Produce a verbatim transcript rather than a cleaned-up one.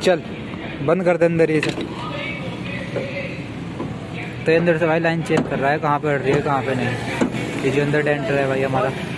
चल बंद कर दे अंदर ये से। तो अंदर से भाई लाइन चेक कर रहा है कहाँ पे हट रही है कहाँ पे नहीं। ये जो अंदर डेंटर है भाई हमारा